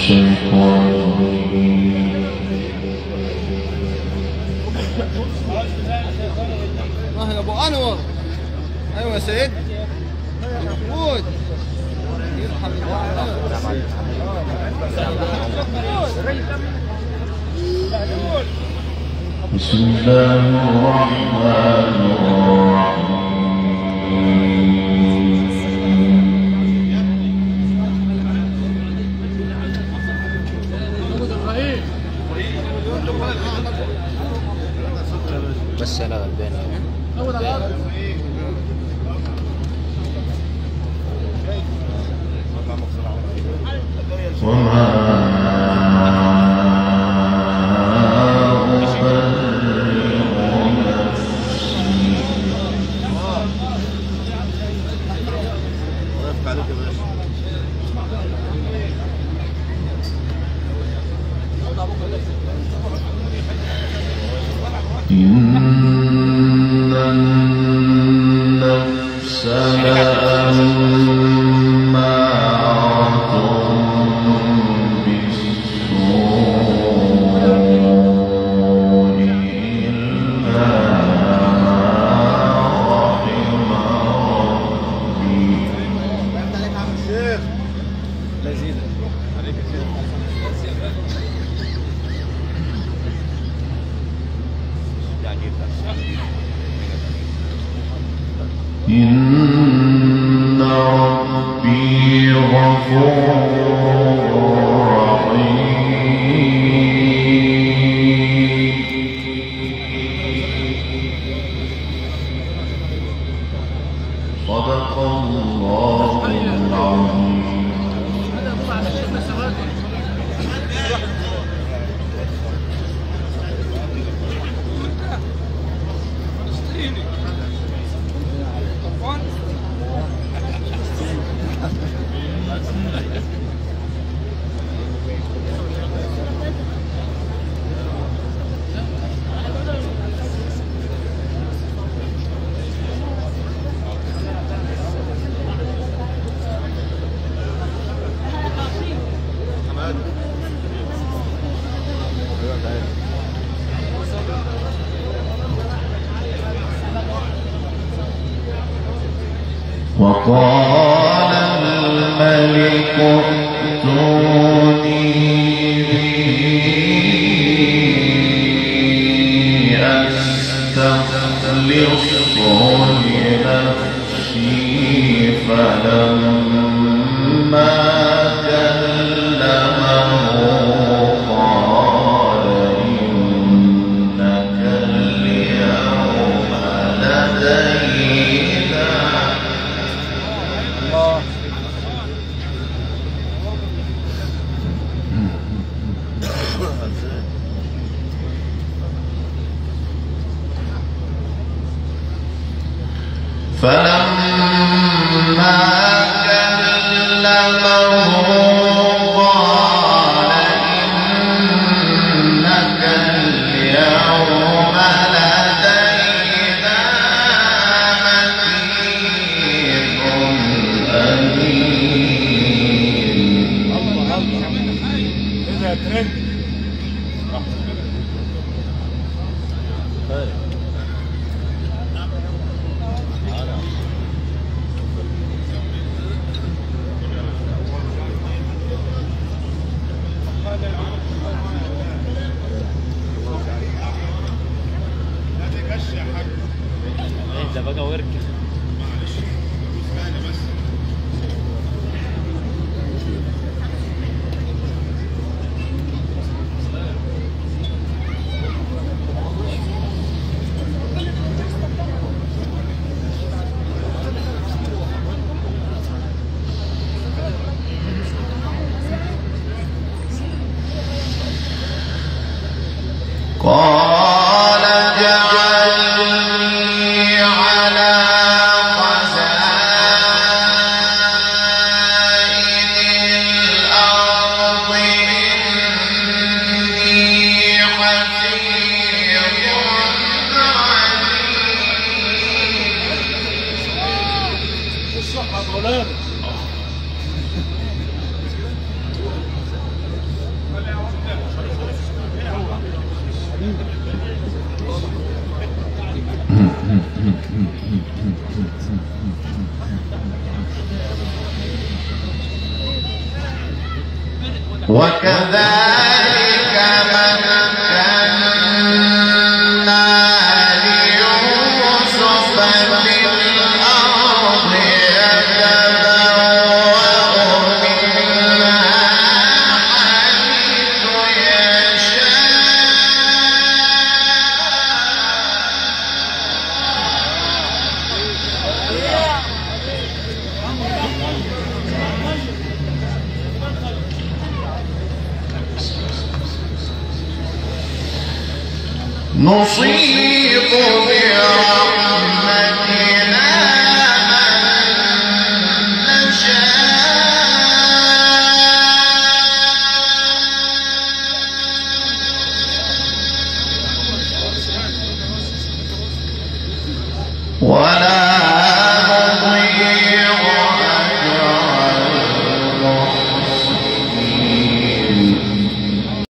الشيطان الرجيم. يا ابو انور. ايوه يا سيد محمود. يرحم بسم الله الرحمن الرحيم. بس انا غلبان وما إن النفس لأمارة بالسوء إلا ما رحم ربي. إن ربي غفور رحيم. صدق الله العظيم. وقال الملك ائتوني به أستخلصه لنفسي. فلما كلمه قال إنك اليوم لدينا فلما كلمه قال إنك اليوم لدينا مكين أمين. ده بقى ورك. وكذلك مكنا ليوسف في الأرض يتبوأ منها حيث يشاء نصيب برحمتنا من نشاء ولا